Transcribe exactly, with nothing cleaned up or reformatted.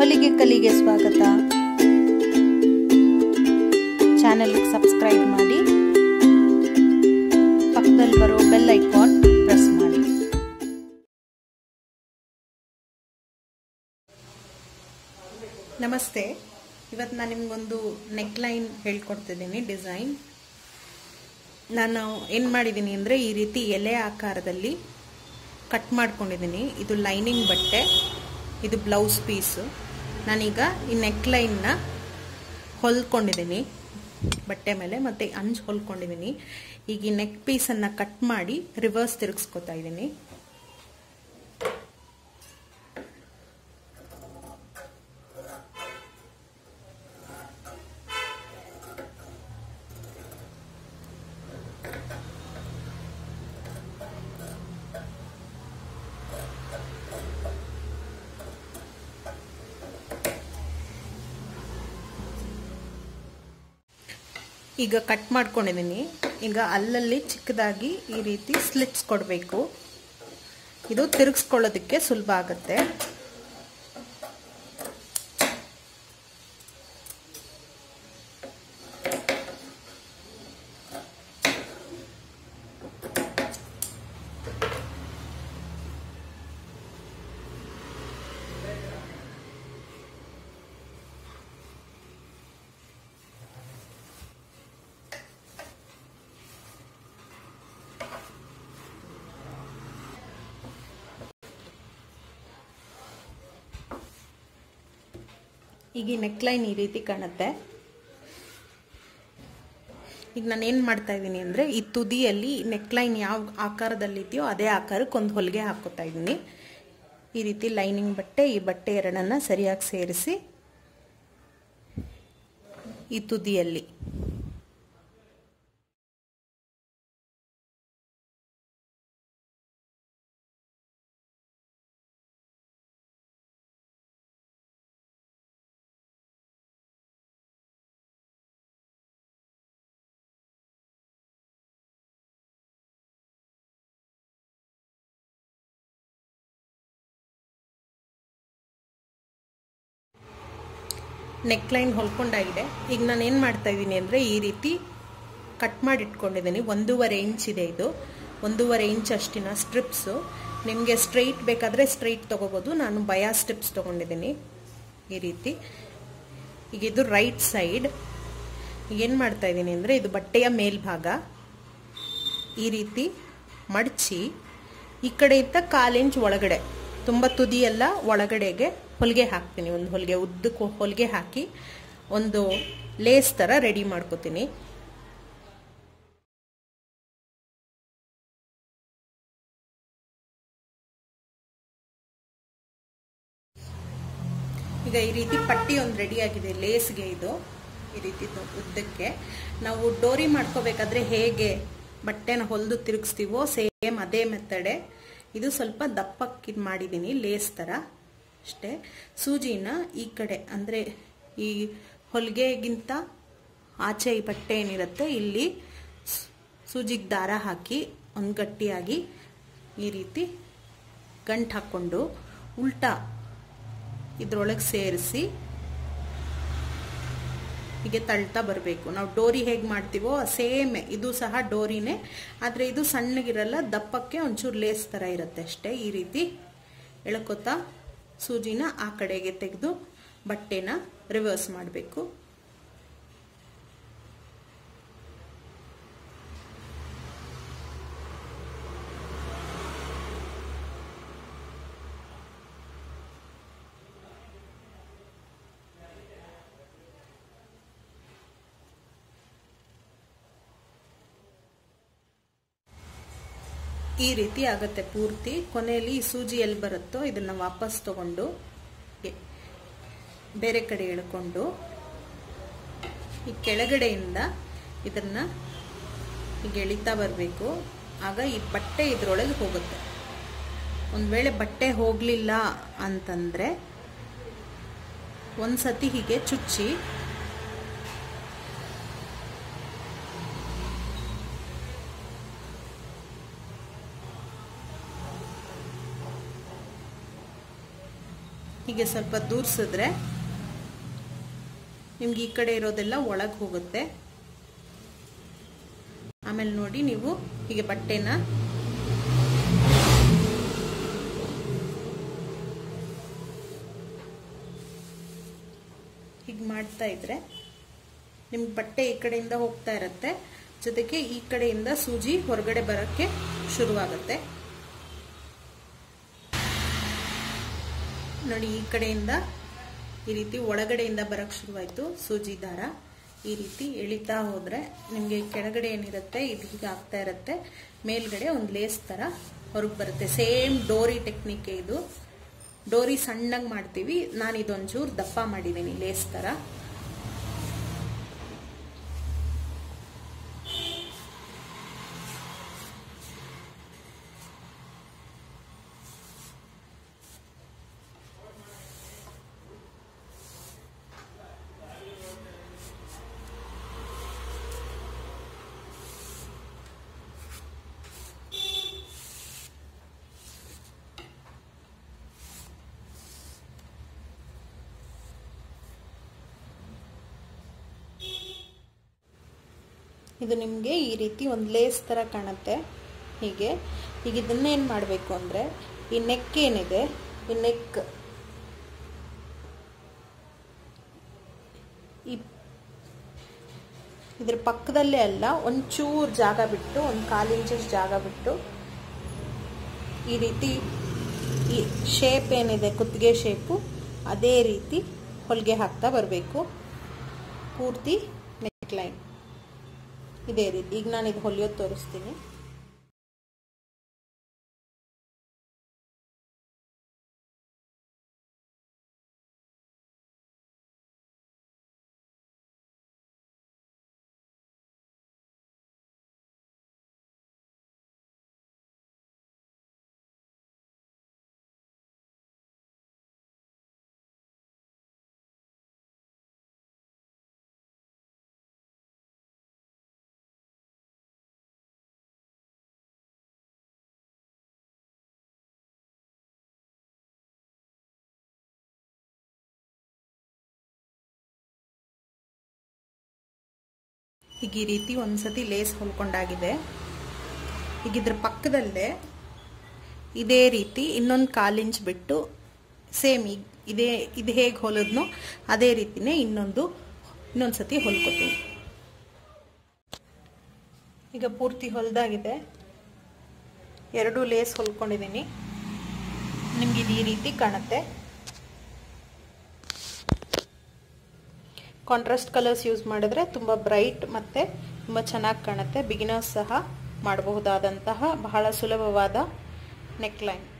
ಹೊಲಿಗೆ ಕಲಿಗೆ ಸ್ವಾಗತ. ಚಾನೆಲ್ಗೆ ಸಬ್ಸ್ಕ್ರೈಬ್ ಮಾಡಿ, ಪಕ್ಕದಲ್ಲಿ ಬರೋ ಬೆಲ್ ಐಕಾನ್ ಪ್ರೆಸ್ ಮಾಡಿ. ನಮಸ್ತೆ. ಇವತ್ತು ನಾನು ನಿಮಗೊಂದು ನೆಕ್ ಲೈನ್ ಹೇಳ್ಕೊಡ್ತಿದ್ದೀನಿ. ಡಿಸೈನ್ ನಾನು ಏನು ಮಾಡಿದ್ದೀನಿ ಅಂದರೆ ಈ ರೀತಿ ಎಲೆ ಆಕಾರದಲ್ಲಿ ಕಟ್ ಮಾಡ್ಕೊಂಡಿದ್ದೀನಿ. ಇದು ಲೈನಿಂಗ್ ಬಟ್ಟೆ, ಇದು ಬ್ಲೌಸ್ ಪೀಸು. ನಾನೀಗ ಈ ನೆಕ್ ಲೈನ್ನ ಹೊಲ್ಕೊಂಡಿದ್ದೀನಿ ಬಟ್ಟೆ ಮೇಲೆ, ಮತ್ತು ಅಂಚು ಹೊಲ್ಕೊಂಡಿದ್ದೀನಿ. ಈಗ ಈ ನೆಕ್ ಪೀಸನ್ನು ಕಟ್ ಮಾಡಿ ರಿವರ್ಸ್ ತಿರುಗಿಸ್ಕೊತಾ ಇದ್ದೀನಿ. ಈಗ ಕಟ್ ಮಾಡ್ಕೊಂಡಿದ್ದೀನಿ. ಈಗ ಅಲ್ಲಲ್ಲಿ ಚಿಕ್ಕದಾಗಿ ಈ ರೀತಿ ಸ್ಲಿಟ್ಸ್ ಕೊಡಬೇಕು. ಇದು ತಿರುಗಿಸ್ಕೊಳ್ಳೋದಕ್ಕೆ ಸುಲಭ ಆಗುತ್ತೆ. ಈಗ ಈ ನೆಕ್ ಲೈನ್ ಈ ರೀತಿ ಕಾಣುತ್ತೆ. ಈಗ ನಾನು ಏನು ಮಾಡ್ತಾ ಇದ್ದೀನಿ ಅಂದರೆ ಈ ತುದಿಯಲ್ಲಿ ನೆಕ್ ಲೈನ್ ಯಾವ ಆಕಾರದಲ್ಲಿದೆಯೋ ಅದೇ ಆಕಾರಕ್ಕೆ ಒಂದು ಹೊಲಿಗೆ ಹಾಕೋತಾ ಇದ್ದೀನಿ. ಈ ರೀತಿ ಲೈನಿಂಗ್ ಬಟ್ಟೆ ಈ ಬಟ್ಟೆ ಎರಡನ್ನ ಸರಿಯಾಗಿ ಸೇರಿಸಿ ಈ ತುದಿಯಲ್ಲಿ ನೆಕ್ ಲೈನ್ ಹೊಲ್ಕೊಂಡಾಗಿದೆ. ಈಗ ನಾನು ಏನು ಮಾಡ್ತಾ ಇದ್ದೀನಿ ಅಂದರೆ ಈ ರೀತಿ ಕಟ್ ಮಾಡಿ ಇಟ್ಕೊಂಡಿದ್ದೀನಿ. ಒಂದೂವರೆ ಇಂಚ್ ಇದೆ ಇದು, ಒಂದೂವರೆ ಇಂಚ್ ಅಷ್ಟಿನ ಸ್ಟ್ರಿಪ್ಸು. ನಿಮಗೆ ಸ್ಟ್ರೈಟ್ ಬೇಕಾದರೆ ಸ್ಟ್ರೈಟ್ ತೊಗೋಬೋದು. ನಾನು ಬಯಾ ಸ್ಟ್ರಿಪ್ಸ್ ತೊಗೊಂಡಿದ್ದೀನಿ ಈ ರೀತಿ. ಈಗ ಇದು ರೈಟ್ ಸೈಡ್. ಏನು ಮಾಡ್ತಾ ಇದ್ದೀನಿ ಅಂದರೆ ಇದು ಬಟ್ಟೆಯ ಮೇಲ್ಭಾಗ ಈ ರೀತಿ ಮಡಚಿ ಈ ಕಡೆಯಿಂದ ಕಾಲು ಇಂಚ್ ಒಳಗಡೆ, ತುಂಬ ತುದಿಯೆಲ್ಲ ಒಳಗಡೆಗೆ ಹೊಲಿಗೆ ಹಾಕ್ತೀನಿ. ಒಂದು ಹೊಲಿಗೆ ಉದ್ದಕ್ಕೂ ಹೊಲಿಗೆ ಹಾಕಿ ಒಂದು ಲೇಸ್ ಥರ ರೆಡಿ ಮಾಡ್ಕೋತೀನಿ. ಈಗ ಈ ರೀತಿ ಪಟ್ಟಿ ಒಂದು ರೆಡಿ ಆಗಿದೆ ಲೇಸ್ಗೆ. ಇದು ಈ ರೀತಿ ಉದ್ದಕ್ಕೆ ನಾವು ಡೋರಿ ಮಾಡ್ಕೋಬೇಕಾದ್ರೆ ಹೇಗೆ ಬಟ್ಟೆನ ಹೊಲಿದು ತಿರುಗಿಸ್ತೀವೋ ಸೇಮ್ ಅದೇ ಮೆಥಡೆ. ಇದು ಸ್ವಲ್ಪ ದಪ್ಪಕ್ಕೆ ಮಾಡಿದ್ದೀನಿ ಲೇಸ್ ಥರ ಅಷ್ಟೇ. ಸೂಜಿನ ಈ ಕಡೆ ಅಂದರೆ ಈ ಹೊಲಿಗೆಗಿಂತ ಆಚೆ ಈ ಬಟ್ಟೆ ಏನಿರುತ್ತೆ ಇಲ್ಲಿ ಸೂಜಿಗೆ ದಾರ ಹಾಕಿ ಒಂದು ಗಟ್ಟಿಯಾಗಿ ಈ ರೀತಿ ಗಂಟು ಹಾಕ್ಕೊಂಡು ಉಲ್ಟಾ ಇದ್ರೊಳಗೆ ಸೇರಿಸಿ ಹೀಗೆ ತಳ್ತಾ ಬರಬೇಕು. ನಾವು ಡೋರಿ ಹೇಗೆ ಮಾಡ್ತೀವೋ ಸೇಮ್ ಇದು ಸಹ ಡೋರಿನೇ, ಆದರೆ ಇದು ಸಣ್ಣಗಿರಲ್ಲ, ದಪ್ಪಕ್ಕೆ ಒಂಚೂರು ಲೇಸ್ ಥರ ಇರುತ್ತೆ ಅಷ್ಟೇ. ಈ ರೀತಿ ಎಳ್ಕೊತಾ ಸೂಜಿನ ಆ ಕಡೆಗೆ ತೆಗೆದು ಬಟ್ಟೆನ ರಿವರ್ಸ್ ಮಾಡಬೇಕು. ಈ ರೀತಿ ಆಗುತ್ತೆ ಪೂರ್ತಿ. ಕೊನೆಯಲ್ಲಿ ಈ ಸೂಜಿ ಎಲ್ಲಿ ಬರುತ್ತೋ ಇದನ್ನ ವಾಪಸ್ ತಗೊಂಡು ಬೇರೆ ಕಡೆ ಎಳ್ಕೊಂಡು ಈ ಕೆಳಗಡೆಯಿಂದ ಇದನ್ನ ಈಗ ಎಳಿತಾ ಬರಬೇಕು. ಆಗ ಈ ಬಟ್ಟೆ ಇದ್ರೊಳಗೆ ಹೋಗುತ್ತೆ. ಒಂದು ವೇಳೆ ಬಟ್ಟೆ ಹೋಗಲಿಲ್ಲ ಅಂತಂದ್ರೆ ಒಂದ್ಸತಿ ಹೀಗೆ ಚುಚ್ಚಿ ಹೀಗೆ ಸ್ವಲ್ಪ ದೂರ್ಸಿದ್ರೆ ನಿಮ್ಗೆ ಈ ಕಡೆ ಇರೋದೆಲ್ಲ ಒಳಗೆ ಹೋಗುತ್ತೆ. ಆಮೇಲೆ ನೋಡಿ ನೀವು ಹೀಗೆ ಬಟ್ಟೆನ ಹೀಗೆ ಮಾಡ್ತಾ ಇದ್ರೆ ನಿಮ್ಗೆ ಬಟ್ಟೆ ಈ ಕಡೆಯಿಂದ ಹೋಗ್ತಾ ಇರುತ್ತೆ, ಜೊತೆಗೆ ಈ ಕಡೆಯಿಂದ ಸೂಜಿ ಹೊರಗಡೆ ಬರೋಕ್ಕೆ ಶುರುವಾಗುತ್ತೆ. ನೋಡಿ ಈ ಕಡೆಯಿಂದ ಈ ರೀತಿ ಒಳಗಡೆಯಿಂದ ಬರಕ್ಕೆ ಶುರುವಾಯಿತು ಸೂಜಿ ದಾರ. ಈ ರೀತಿ ಎಳಿತಾ ಹೋದ್ರೆ ನಿಮಗೆ ಕೆಳಗಡೆ ಏನಿರುತ್ತೆ ಇದು ಹೀಗೆ ಆಗ್ತಾ ಇರುತ್ತೆ, ಮೇಲ್ಗಡೆ ಒಂದು ಲೇಸ್ ತರ ಹೊರಗೆ ಬರುತ್ತೆ. ಸೇಮ್ ಡೋರಿ ಟೆಕ್ನಿಕ್ ಇದು. ಡೋರಿ ಸಣ್ಣಗೆ ಮಾಡ್ತೀವಿ, ನಾನು ಇದೊಂಚೂರು ದಪ್ಪ ಮಾಡಿದ್ದೀನಿ ಲೇಸ್ ತರ. ಇದು ನಿಮಗೆ ಈ ರೀತಿ ಒಂದು ಲೇಸ್ ಥರ ಕಾಣುತ್ತೆ. ಹೀಗೆ ಈಗ ಇದನ್ನೇನು ಮಾಡಬೇಕು ಅಂದರೆ ಈ ನೆಕ್ ಏನಿದೆ, ಈ ನೆಕ್ ಈ ಇದ್ರ ಪಕ್ಕದಲ್ಲೇ ಅಲ್ಲ, ಒಂಚೂರು ಜಾಗ ಬಿಟ್ಟು, ಒಂದು ಕಾಲು ಇಂಚಸ್ ಜಾಗ ಬಿಟ್ಟು ಈ ರೀತಿ ಈ ಶೇಪ್ ಏನಿದೆ ಕುತ್ತಿಗೆ ಶೇಪು ಅದೇ ರೀತಿ ಹೊಲಿಗೆ ಹಾಕ್ತಾ ಬರಬೇಕು ಪೂರ್ತಿ ನೆಕ್ ಲೈನ್ ಇದೇ ರೀತಿ. ಈಗ ನಾನು ಇದು ಹೊಲಿಯೋದು ತೋರಿಸ್ತೀನಿ. ಈಗ ಈ ರೀತಿ ಒಂದ್ಸತಿ ಲೇಸ್ ಹೊಲ್ಕೊಂಡಾಗಿದೆ. ಈಗ ಇದ್ರ ಪಕ್ಕದಲ್ಲೇ ಇದೇ ರೀತಿ ಇನ್ನೊಂದು ಕಾಲು ಇಂಚ್ ಬಿಟ್ಟು ಸೇಮ್ ಈಗ ಇದೇ ಇದು ಹೇಗೆ ಹೊಲಿದ್ನೋ ಅದೇ ರೀತಿನೇ ಇನ್ನೊಂದು ಇನ್ನೊಂದ್ಸತಿ ಹೊಲ್ಕೋತೀನಿ. ಈಗ ಪೂರ್ತಿ ಹೊಲ್ದಾಗಿದೆ, ಎರಡು ಲೇಸ್ ಹೊಲ್ಕೊಂಡಿದ್ದೀನಿ. ನಿಮ್ಗೆ ಇದು ಈ ರೀತಿ ಕಾಣುತ್ತೆ. ಕಾಂಟ್ರಾಸ್ಟ್ ಕಲರ್ಸ್ ಯೂಸ್ ಮಾಡಿದ್ರೆ ತುಂಬ ಬ್ರೈಟ್ ಮತ್ತು ತುಂಬ ಚೆನ್ನಾಗಿ ಕಾಣುತ್ತೆ. ಬಿಗಿನರ್ಸ್ ಸಹ ಮಾಡಬಹುದಾದಂತಹ ಬಹಳ ಸುಲಭವಾದ ನೆಕ್ ಲೈನ್.